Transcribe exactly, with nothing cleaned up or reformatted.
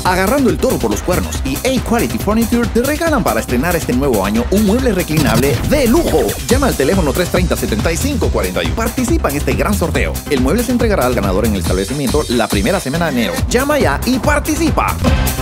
Agarrando el toro por los cuernos y A-Quality Furniture te regalan para estrenar este nuevo año un mueble reclinable de lujo. Llama al teléfono tres tres cero, siete cinco cuatro uno. Participa en este gran sorteo. El mueble se entregará al ganador en el establecimiento la primera semana de enero. Llama ya y participa.